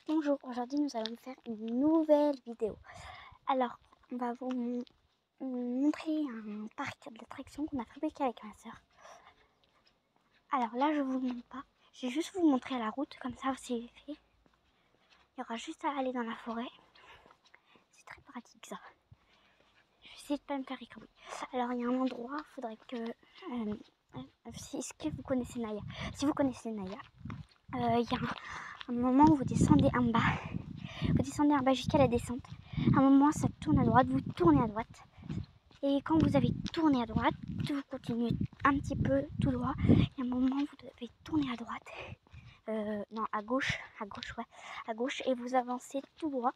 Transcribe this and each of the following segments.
Bonjour, aujourd'hui nous allons faire une nouvelle vidéo. Alors, on va vous montrer un parc d'attractions qu'on a fabriqué avec ma soeur. Alors là, je vous le montre pas, je vais juste vous montrer la route, comme ça c'est fait. Il y aura juste à aller dans la forêt. C'est très pratique ça. Je vais essayer de pas me faire écraser. Alors il y a un endroit, il faudrait que... est-ce que vous connaissez Naya? Si vous connaissez Naya, il y a un moment où vous descendez en bas. Vous descendez en bas jusqu'à la descente. À un moment, ça tourne à droite, vous tournez à droite. Et quand vous avez tourné à droite, vous continuez un petit peu tout droit. Et à un moment, vous devez tourner à droite. Non, à gauche, ouais. À gauche, et vous avancez tout droit.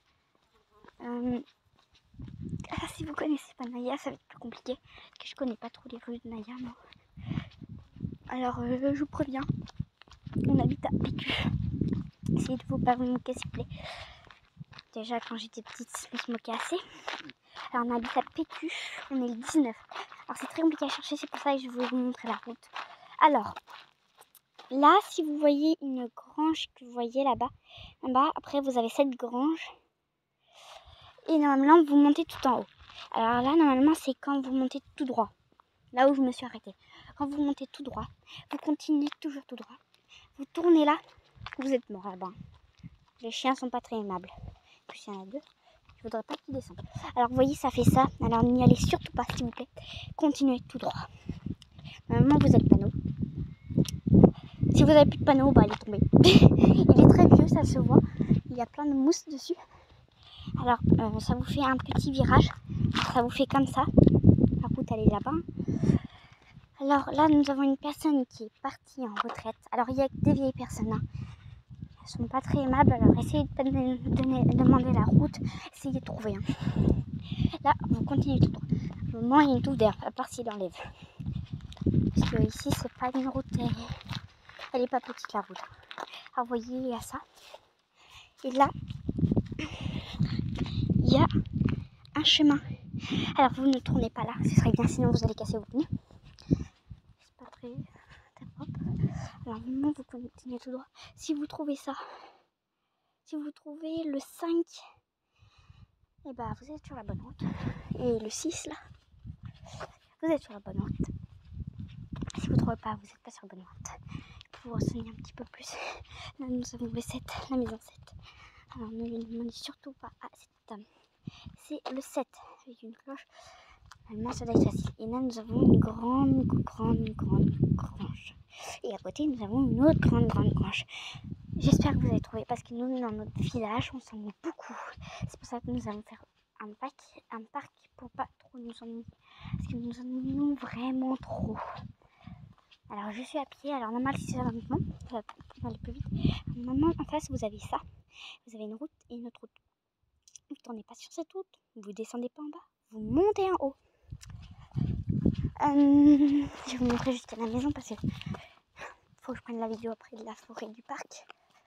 Si vous connaissez pas Naya, ça va être plus compliqué. Parce que je connais pas trop les rues de Naya, moi. Alors, je vous préviens. On habite à PQ. Essayez de vous pas vous moquer, s'il vous plaît. Déjà, quand j'étais petite, on se moquait assez. Alors, on habite à PQ, on est le 19. Alors, c'est très compliqué à chercher, c'est pour ça que je vais vous montrer la route. Alors, là, si vous voyez une grange que vous voyez là-bas, après, vous avez cette grange. Et normalement, vous montez tout en haut. Alors là, normalement, c'est quand vous montez tout droit. Là où je me suis arrêtée. Quand vous montez tout droit, vous continuez toujours tout droit. Vous tournez là, vous êtes mort là-bas. Les chiens sont pas très aimables. En plus, il y en a deux. Je voudrais pas qu'ils descendent. Alors, vous voyez, ça fait ça. Alors, n'y allez surtout pas, s'il vous plaît. Continuez tout droit. Normalement, vous avez le panneau. Si vous n'avez plus de panneau, bah, il est tombé. Il est très vieux, ça se voit. Il y a plein de mousse dessus. Alors, ça vous fait un petit virage. Ça vous fait comme ça. La route, elle est là-bas. Alors, là, nous avons une personne qui est partie en retraite. Alors, il y a des vieilles personnes, hein. Elles sont pas très aimables, alors essayez de pas demander la route, essayez de trouver. Hein. Là, vous continuez tout droit. Au moment, il y a une touffe d'herbe, à part s'il enlève. Parce que ici, c'est pas une route, elle est pas petite la route. Alors, vous voyez, il y a ça. Et là, il y a un chemin. Alors, vous ne tournez pas là, ce serait bien, sinon vous allez casser vos pneus. C'est pas très propre. Alors, au moment, vous continuez tout droit. Si vous trouvez ça, si vous trouvez le 5, et bah vous êtes sur la bonne route. Et le 6 là, vous êtes sur la bonne route. Si vous ne trouvez pas, vous n'êtes pas sur la bonne route. Pour vous renseigner un petit peu plus, là nous avons le 7, la maison 7. Alors ne lui demandez surtout pas à cette dame. C'est le 7 avec une cloche. Normalement ça doit être facile. Et là nous avons une grande grange. Et à côté nous avons une autre grande grange. J'espère que vous avez trouvé, parce que nous, dans notre village, on s'ennuie beaucoup. C'est pour ça que nous allons faire un parc pour pas trop nous ennuyer. Parce que nous ennuyons vraiment trop. Alors, je suis à pied. Alors, normal, si ça va maintenant, ça va aller plus vite. Normalement, en face, vous avez ça. Vous avez une route et une autre route. Vous ne tournez pas sur cette route. Vous descendez pas en bas. Vous montez en haut. Je vais vous montrer jusqu'à la maison parce que faut que je prenne la vidéo après de la forêt du parc.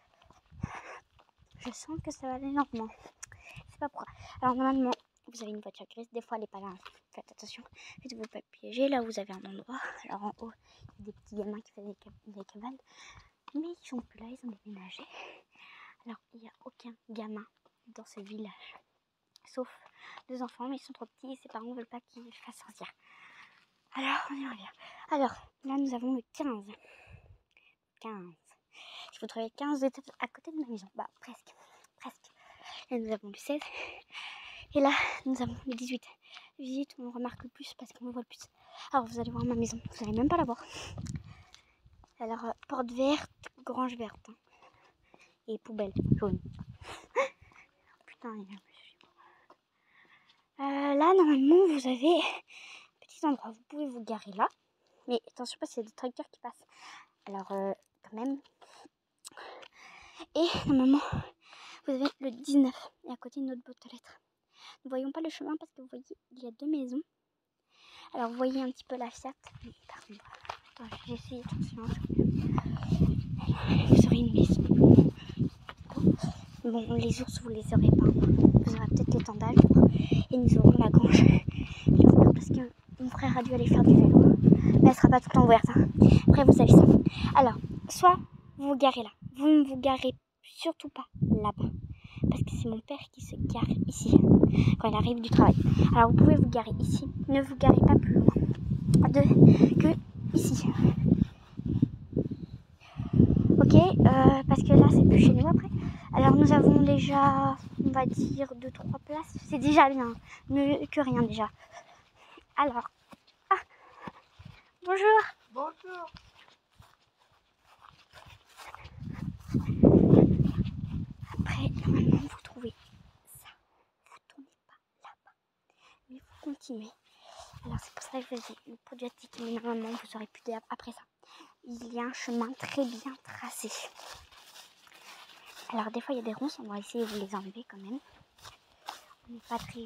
Je sens que ça va aller lentement. C'est pas pourquoi. Alors normalement, vous avez une voiture grise. Des fois, elle n'est pas là. Faites attention. Faites-vous pas piéger. Là, vous avez un endroit. Alors en haut, il y a des petits gamins qui font des cabanes. Mais ils sont plus là. Ils ont déménagé. Alors, il n'y a aucun gamin dans ce village. Sauf 2 enfants. Mais ils sont trop petits. Et ses parents ne veulent pas qu'ils fassent sortir. Alors, on y revient. Alors, là, nous avons le 15. Si vous trouvez 15, vous êtes à côté de ma maison. Bah, presque. Et nous avons le 16. Et là, nous avons le 18. Le 18, on remarque le plus parce qu'on le voit le plus. Alors, vous allez voir ma maison. Vous n'allez même pas la voir. Alors, porte verte, grange verte. Hein. Et poubelle jaune. Putain, il y a là, normalement, vous avez un petit endroit. Vous pouvez vous garer là. Mais attention, parce qu'il y a des tracteurs qui passent. Alors, quand même. Et normalement, vous avez le 19. Et à côté, une autre boîte aux lettres. Nous ne voyons pas le chemin parce que vous voyez, il y a 2 maisons. Alors, vous voyez un petit peu la Fiat. Par contre, attends, j'ai essayé de faire silence. Vous aurez une maison. Bon, les ours, vous les aurez pas. Vous aurez peut-être l'étendage. Et nous aurons la grange. Parce que mon frère a dû aller faire du vélo. Mais elle sera pas tout le temps ouverte. Hein. Après, vous avez ça. Alors, soit vous vous garez là. Vous ne vous garez surtout pas là-bas. Parce que c'est mon père qui se gare ici quand il arrive du travail. Alors vous pouvez vous garer ici. Ne vous garez pas plus loin que ici. Ok, parce que là c'est plus chez nous après. Alors nous avons déjà, on va dire 2-3 places. C'est déjà bien, mieux que rien déjà. Alors, bonjour. Bonjour. Après, normalement vous trouvez ça. Vous tournez pas là-bas, mais vous continuez. Alors c'est pour ça que je faisais le produit attique, mais normalement vous aurez plus après ça. Il y a un chemin très bien tracé. Alors des fois il y a des ronces, on va essayer de vous les enlever quand même. On n'est pas très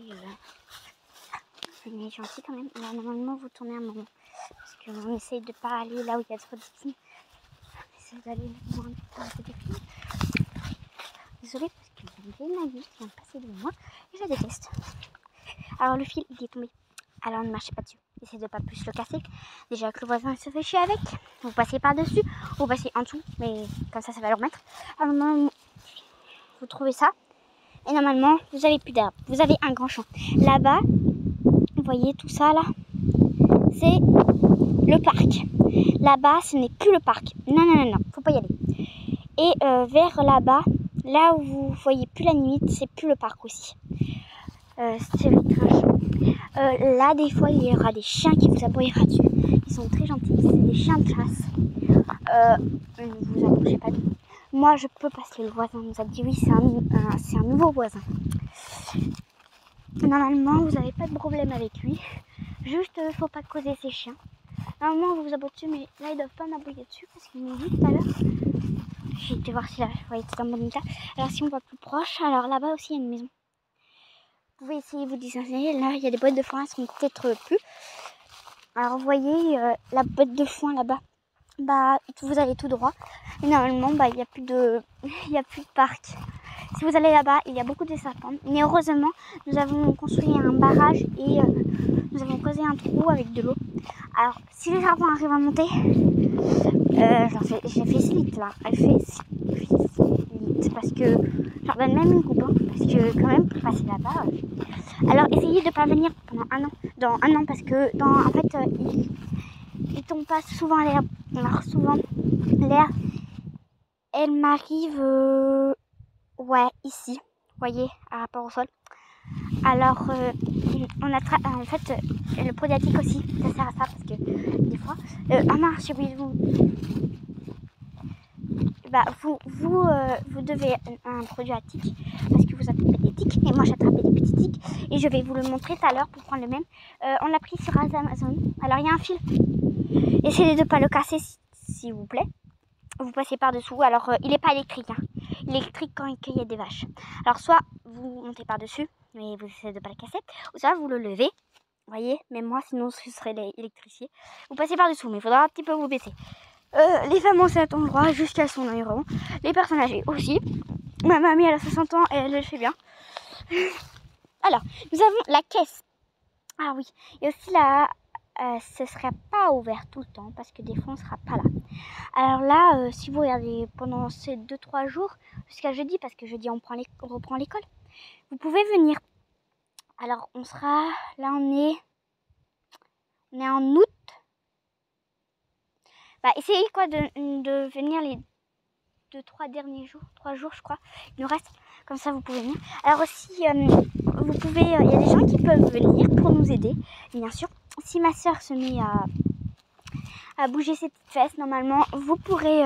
gentil quand même. Alors normalement vous tournez un moment. Parce qu'on essaye de pas aller là où il y a trop de films. On essaie d'aller loin des films. Désolée parce que j'ai une amie qui vient de passer devant moi et je la déteste. Alors le fil il est tombé. Alors ne marchez pas dessus. Essayez de pas plus le casser. Déjà que le voisin il se fait chier avec. Vous passez par dessus, vous passez en dessous, mais comme ça va le remettre. Alors normalement vous trouvez ça. Et normalement vous avez plus d'herbe. Vous avez un grand champ. Là-bas, vous voyez tout ça là. C'est le parc. Là-bas, ce n'est plus le parc. Non, faut pas y aller. Et vers là-bas, là où vous voyez plus la limite, c'est plus le parc aussi. C'est là, des fois, il y aura des chiens qui vous aboyera dessus. Ils sont très gentils, c'est des chiens de chasse. Ne vous approchez pas de nous. Moi, je peux passer. Le voisin nous a dit oui, c'est un nouveau voisin. Normalement, vous n'avez pas de problème avec lui. Juste, faut pas causer ces chiens. Normalement, on vous aboie dessus, mais là, ils doivent pas m'aboyer dessus parce qu'ils m'ont dit tout à l'heure. J'ai été voir si là, c'était en bon état. Alors, si on va plus proche, alors là-bas aussi, il y a une maison. Vous pouvez essayer de vous distancer. Là, il y a des boîtes de foin, elles sont peut-être plus. Alors, vous voyez, la boîte de foin là-bas, bah, vous allez tout droit. Et normalement, bah, il n'y a plus de parc. Si vous allez là-bas, il y a beaucoup de serpents. Mais heureusement, nous avons construit un barrage et nous avons creusé un trou avec de l'eau. Alors, si les serpents arrivent à monter, j'ai fait 6 litres là. Elle fait 6 litres parce que j'en donne même une coupe. Hein, parce que quand même, pour passer là-bas. Alors, essayez de ne pas venir pendant un an. Dans un an, parce que en fait, il tombe pas souvent l'herbe. Alors, souvent, l'herbe, elle m'arrive, ouais, ici. Vous voyez, à rapport au sol. Alors, en fait, le produit aussi, ça sert à ça parce que des fois, mince, j'ai oublié de vous. Bah, vous devez un produit à tiques parce que vous attrapez des tiques et moi j'attrape des petits tiques et je vais vous le montrer tout à l'heure pour prendre le même. On l'a pris sur Amazon. Alors, il y a un fil. Essayez de ne pas le casser s'il vous plaît. Vous passez par dessous. Alors, il n'est pas électrique. Hein. Il est électrique quand il y a des vaches. Alors, soit vous montez par dessus, mais vous essayez de ne pas le casser, ou soit vous le levez. Vous voyez, même moi, sinon ce serait l'électricité. Vous passez par dessous, mais il faudra un petit peu vous baisser. Les femmes enceintes ont le droit jusqu'à son environ. Les personnes âgées aussi. Ma mamie, elle a 60 ans et elle le fait bien. Alors, nous avons la caisse. Ah oui, et aussi là, ce ne sera pas ouvert tout le temps parce que des fois, on ne sera pas là. Alors là, si vous regardez pendant ces 2-3 jours, jusqu'à jeudi, parce que jeudi, on reprend l'école, vous pouvez venir. Alors, on sera, là, on est en août. Bah, essayez quoi de venir les 2-3 derniers jours, 3 jours je crois, il nous reste, comme ça vous pouvez venir. Alors aussi, vous pouvez, il y a des gens qui peuvent venir pour nous aider, bien sûr. Si ma soeur se met à bouger ses petites fesses, normalement, vous pourrez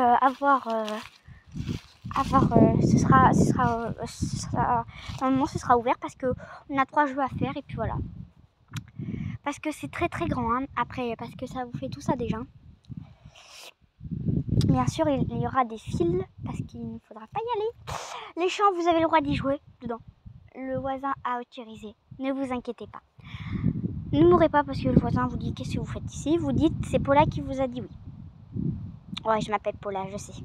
normalement ce sera ouvert parce que on a 3 jeux à faire et puis voilà. Parce que c'est très très grand, hein, après, parce que ça vous fait tout ça déjà. Bien sûr, il y aura des fils parce qu'il ne faudra pas y aller. Les champs, vous avez le droit d'y jouer dedans. Le voisin a autorisé. Ne vous inquiétez pas. Ne mourrez pas parce que le voisin vous dit qu'est-ce que vous faites ici. Vous dites c'est Paula qui vous a dit oui. Ouais, je m'appelle Paula, je sais.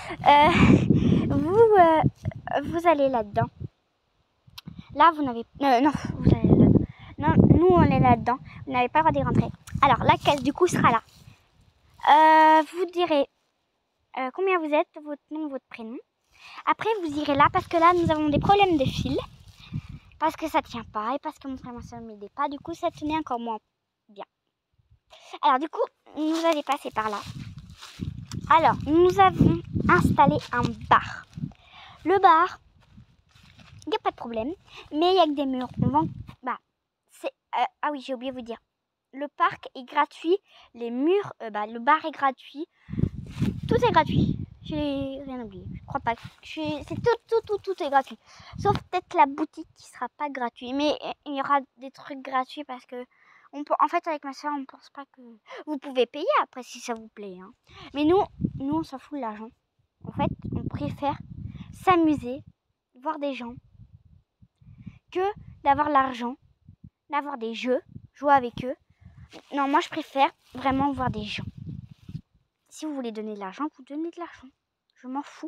Vous allez là-dedans. Là, vous n'avez... non, vous allez là-dedans. Non, nous, on est là-dedans. Vous n'avez pas le droit d'y rentrer. Alors, la caisse, du coup, sera là. Vous direz... combien vous êtes, votre nom, votre prénom. Après, vous irez là parce que là, nous avons des problèmes de fil. Parce que ça tient pas et parce que mon frère et ma soeur ne m'aidaient pas. Du coup, ça tenait encore moins bien. Alors, du coup, nous allons passer par là. Alors, nous avons installé un bar. Le bar, il n'y a pas de problème, mais il y a que des murs. On vend... ah oui, j'ai oublié de vous dire. Le parc est gratuit, les murs, le bar est gratuit. Tout est gratuit. J'ai rien oublié. Je crois pas. C'est tout est gratuit. Sauf peut-être la boutique qui sera pas gratuite. Mais il y aura des trucs gratuits parce que en fait, avec ma soeur, on pense pas que vous pouvez payer après si ça vous plaît. Hein. Mais nous, on s'en fout de l'argent. En fait, on préfère s'amuser, voir des gens, que d'avoir l'argent, d'avoir des jeux, jouer avec eux. Non, moi, je préfère vraiment voir des gens. Si vous voulez donner de l'argent, vous donnez de l'argent. Je m'en fous.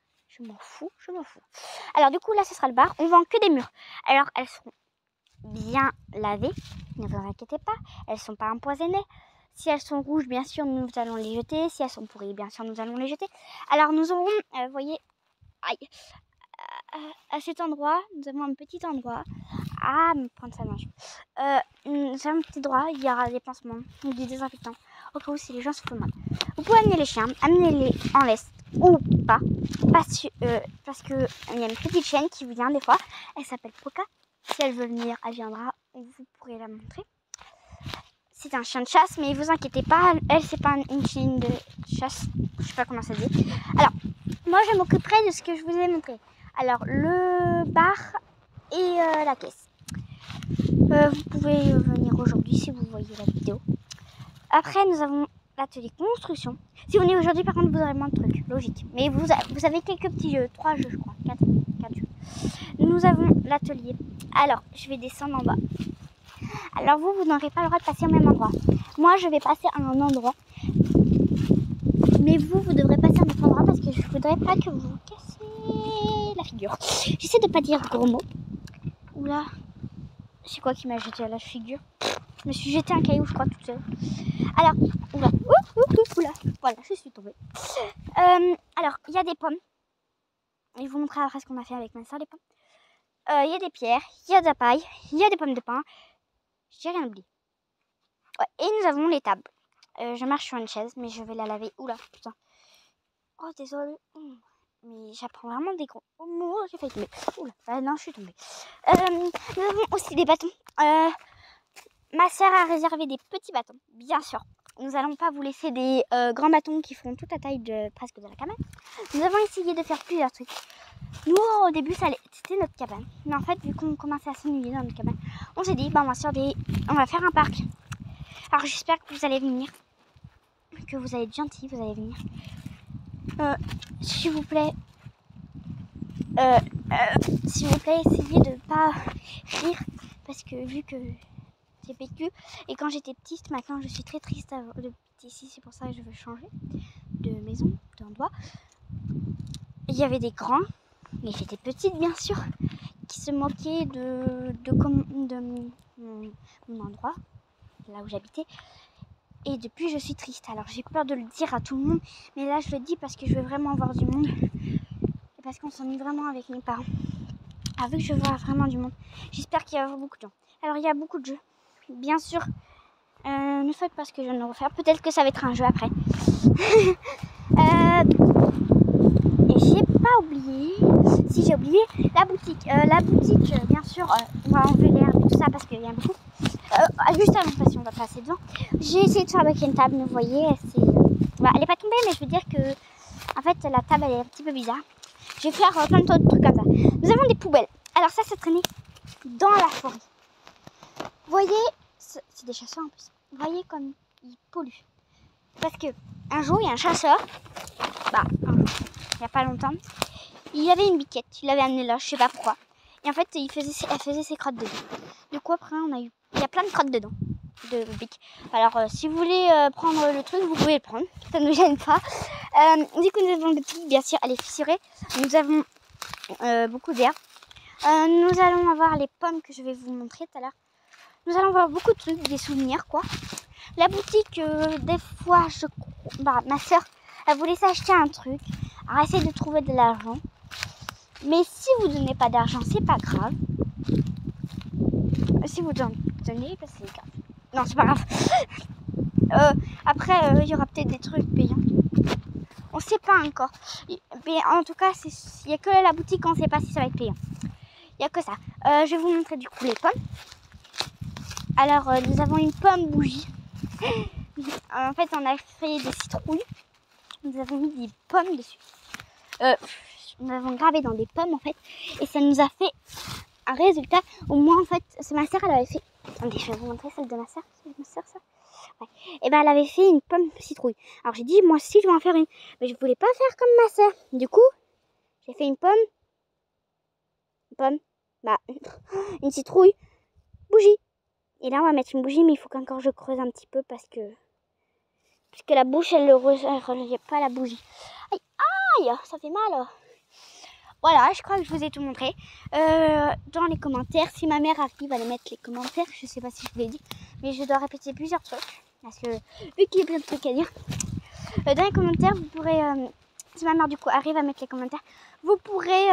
Alors du coup, là, ce sera le bar. On vend que des murs. Alors, elles seront bien lavées. Ne vous inquiétez pas. Elles ne sont pas empoisonnées. Si elles sont rouges, bien sûr, nous allons les jeter. Si elles sont pourries, bien sûr, nous allons les jeter. Alors, nous aurons, vous voyez, à cet endroit, nous avons un petit endroit. Ah, me prendre sa main. Nous avons un petit endroit. Il y aura des pansements ou des désinfectants. Au cas où si les gens se font mal. Vous pouvez amener les chiens, amenez-les en laisse ou pas. Parce que il y a une petite chienne qui vient des fois. Elle s'appelle Poca. Si elle veut venir, elle viendra. Vous pourrez la montrer. C'est un chien de chasse, mais vous inquiétez pas. Elle, c'est pas une chienne de chasse. Je sais pas comment ça se dit. Alors, moi, je m'occuperai de ce que je vous ai montré. Alors, le bar et la caisse. Vous pouvez venir aujourd'hui si vous voyez la vidéo. Après, nous avons l'atelier construction. Si vous venez aujourd'hui, par contre, vous aurez moins de trucs, logique. Mais vous avez quelques petits jeux, 3 jeux, je crois, 4 jeux. Nous avons l'atelier. Alors, je vais descendre en bas. Alors, vous n'aurez pas le droit de passer au même endroit. Moi, je vais passer à un endroit. Mais vous devrez passer à un autre endroit parce que je ne voudrais pas que vous vous cassiez la figure. J'essaie de ne pas dire de gros mots. Oula, c'est quoi qui m'a jeté à la figure? Je me suis jeté un caillou, je crois, toute seule. Alors, oula, voilà, je suis tombée. Alors, il y a des pommes. Je vais vous montrer après ce qu'on a fait avec ma soeur, les pommes. Il y a des pierres, il y a de la paille, il y a des pommes de pin. J'ai rien oublié. Ouais, et nous avons les tables. Je marche sur une chaise, mais je vais la laver. Oula, putain. Oh, désolé. Mais j'apprends vraiment des gros mots. J'ai failli tomber. Oula, non, je suis tombée. Nous avons aussi des bâtons. Ma sœur a réservé des petits bâtons, bien sûr. Nous n'allons pas vous laisser des grands bâtons qui feront toute la taille de presque de la cabane. Nous avons essayé de faire plusieurs trucs. Nous, au début, c'était notre cabane. Mais en fait, vu qu'on commençait à s'ennuyer dans notre cabane, on s'est dit, on va faire un parc. Alors, j'espère que vous allez venir. Que vous allez être gentils, vous allez venir. S'il vous plaît, essayez de ne pas rire. Parce que vu que j'ai vécu, et quand j'étais petite, maintenant je suis très triste de ici, c'est pour ça que je veux changer de maison, d'endroit. Il y avait des grands, mais j'étais petite bien sûr, qui se moquaient de mon endroit, là où j'habitais. Et depuis je suis triste, alors j'ai peur de le dire à tout le monde, mais là je le dis parce que je veux vraiment voir du monde. Et parce qu'on s'ennuie vraiment avec mes parents. Ah, vu que je vois vraiment du monde, j'espère qu'il y aura beaucoup de gens. Alors il y a beaucoup de jeux. Bien sûr, ne faites pas ce que je viens de refaire. Peut-être que ça va être un jeu après. Et j'ai pas oublié. Si j'ai oublié la boutique. Bien sûr, on va enlever l'herbe et tout ça parce qu'il y a beaucoup. Juste avant, parce qu'on va passer devant. J'ai essayé de faire avec une table. Vous voyez, elle est pas tombée, mais je veux dire que en fait la table elle est un petit peu bizarre. Je vais faire plein de trucs comme ça. Nous avons des poubelles. Alors ça traînait dans la forêt. Vous voyez, c'est des chasseurs en plus. Vous voyez comme ils polluent. Parce que un jour, il y a un chasseur, il n'y a pas longtemps, il avait une biquette, il l'avait amenée là, je sais pas pourquoi. Et en fait, elle faisait ses crottes dedans. Du coup, après, il y a plein de crottes dedans, de biques. Alors, si vous voulez prendre le truc, vous pouvez le prendre, ça ne nous gêne pas. Du coup, nous avons des piques, bien sûr, elle est fissurée. Nous avons beaucoup d'herbe. Nous allons avoir les pommes que je vais vous montrer tout à l'heure. Nous allons voir beaucoup de trucs, des souvenirs quoi. La boutique, des fois, ma soeur, elle voulait s'acheter un truc. Elle essaie de trouver de l'argent. Mais si vous donnez pas d'argent, c'est pas grave. Si vous donnez, bah, c'est grave. Non, c'est pas grave. Après, il y aura peut-être des trucs payants. On sait pas encore. Mais en tout cas, il n'y a que la boutique, on ne sait pas si ça va être payant. Il n'y a que ça. Je vais vous montrer du coup les pommes. Alors, nous avons une pomme bougie. En fait, on a fait des citrouilles. Nous avons mis des pommes dessus. Nous avons gravé dans des pommes en fait. Et ça nous a fait un résultat. Au moins, en fait, c'est ma soeur, elle avait fait. Attendez, je vais vous montrer celle de ma soeur. C'est ma soeur, ça. Ouais. Et ben, elle avait fait une pomme citrouille. Alors, j'ai dit, moi aussi, je vais en faire une. Mais je voulais pas faire comme ma soeur. Du coup, j'ai fait une pomme. Bah, une citrouille. Bougie. Et là, on va mettre une bougie, mais il faut qu'encore je creuse un petit peu parce que la bouche, elle ne relève pas la bougie. Aïe, aïe, ça fait mal. Voilà, je crois que je vous ai tout montré. Dans les commentaires, si ma mère arrive à les mettre les commentaires, je sais pas si je vous l'ai dit, mais je dois répéter plusieurs trucs. Parce que, vu qu'il y a plein de trucs à dire, dans les commentaires, vous pourrez, si ma mère du coup arrive à mettre les commentaires, vous pourrez,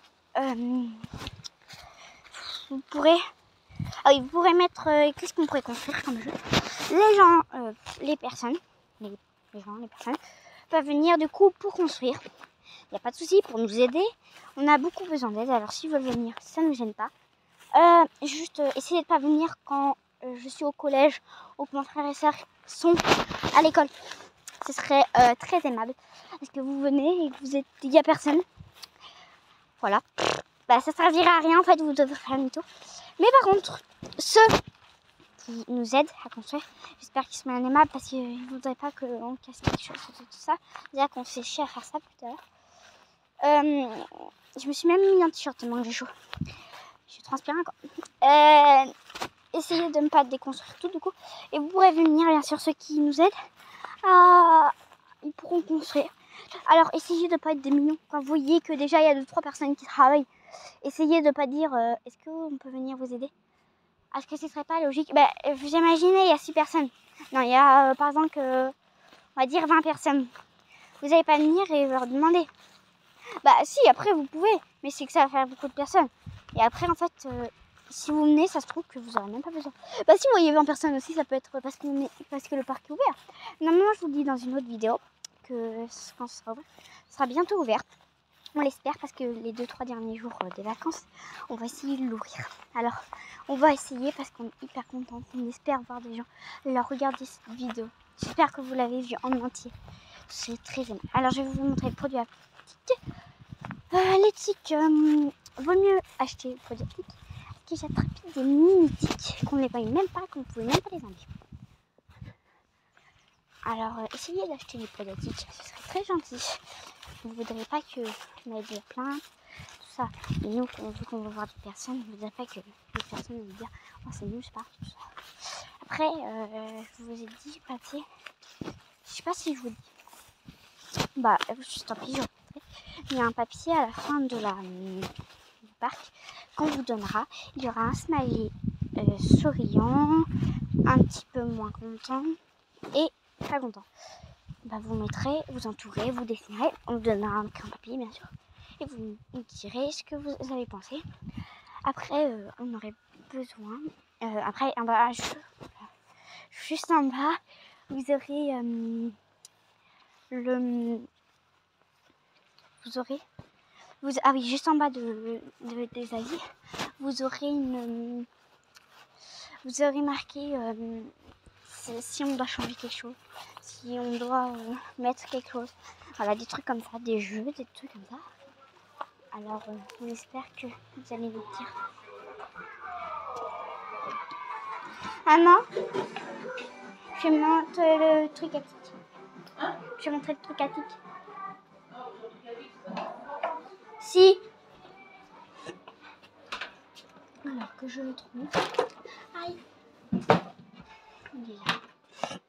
vous pourrez mettre, qu'est-ce qu'on pourrait construire comme jeu. Les gens, les personnes peuvent venir du coup pour construire. Il n'y a pas de souci, pour nous aider. On a beaucoup besoin d'aide, alors s'ils veulent venir, ça ne nous gêne pas. Juste essayez de ne pas venir quand je suis au collège ou que mon frère et soeur sont à l'école. Ce serait très aimable. Parce que vous venez et que il n'y a personne. Voilà. Bah, ça ne servira à rien en fait, vous devrez faire demi-tour. Mais par contre, ceux qui nous aident à construire, j'espère qu'ils sont bien aimables parce qu'ils ne voudraient pas qu'on casse quelque chose et tout ça. C'est-à-dire qu'on fait chier à faire ça tout à l'heure. Je me suis même mis un t-shirt tellement que j'ai chaud. Je transpire encore. Essayez de ne pas déconstruire tout du coup. Et vous pourrez venir, bien sûr, ceux qui nous aident. Ils pourront construire. Alors, essayez de ne pas être des millions. Quand vous voyez que déjà, il y a 2-3 personnes qui travaillent, essayez de ne pas dire est-ce qu'on peut venir vous aider? Est-ce que ce serait pas logique? Vous imaginez, il y a 6 personnes. Non, il y a, par exemple, on va dire 20 personnes. Vous n'allez pas venir et leur demander. Bah si, après vous pouvez, mais c'est que ça va faire beaucoup de personnes. Et après en fait, si vous venez, ça se trouve que vous n'aurez même pas besoin. Bah si vous voyez 20 personnes aussi, ça peut être parce que le parc est ouvert. Normalement, je vous dis dans une autre vidéo que quand ce sera ouvert, ce sera bientôt ouvert. On l'espère parce que les 2-3 derniers jours des vacances, on va essayer de l'ouvrir. Alors, on va essayer parce qu'on est hyper contents. On espère voir des gens leur regarder cette vidéo. J'espère que vous l'avez vue en entier. C'est très aimable. Alors, je vais vous montrer le produit à les tiques, vaut mieux acheter le produit à tiques parce que j'attrape des mini tiques qu'on ne les voit même pas, qu'on ne pouvait même pas les enlever. Alors, essayez d'acheter les produits à tiques, ce serait très gentil. Vous ne voudrez pas que on ait des plaintes, tout ça. Et nous, vu qu'on veut voir des personnes, vous ne voudrez pas que les personnes vont dire oh, c'est nul, c'est pas tout ça. Après, je vous ai dit, papier, je sais pas si je vous dis. Bah, tant pis, je il y a un papier à la fin de du parc qu'on vous donnera. Il y aura un smiley souriant, un petit peu moins content et très content. Bah, vous mettrez, vous entourez, vous dessinerez. On vous donnera un papier bien sûr. Et vous nous direz ce que vous avez pensé. Après, on aurait besoin. Après, en bas, juste en bas, vous aurez ah oui, juste en bas des avis, vous aurez marqué si on doit changer quelque chose, si on doit mettre quelque chose. Voilà, des trucs comme ça, des jeux, des trucs comme ça. Alors, on espère que vous allez nous dire. Maman, je vais montrer le truc à tic. Je vais montrer le truc à tic. Si. Alors que je le trouve. Aïe. Il est là.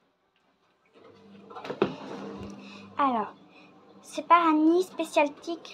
Alors, c'est pas un nid spécial tic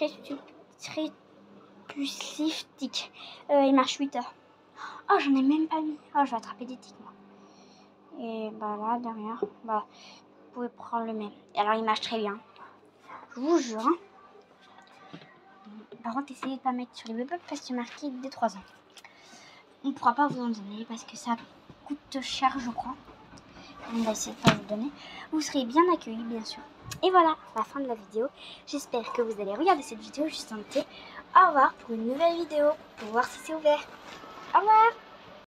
répulsif tic. Il marche 8 heures. Oh, j'en ai même pas mis. Oh, je vais attraper des tics, moi. Et bah là, derrière, bah, vous pouvez prendre le même. Et alors, il marche très bien. Je vous jure. Par contre, essayez de ne pas mettre sur les bébés parce que c'est marqué dès 3 ans. On ne pourra pas vous en donner parce que ça coûte cher, je crois. On va essayer de pas vous donner. Vous serez bien accueillis, bien sûr. Et voilà, la fin de la vidéo. J'espère que vous allez regarder cette vidéo juste en été. Au revoir pour une nouvelle vidéo pour voir si c'est ouvert. Au revoir.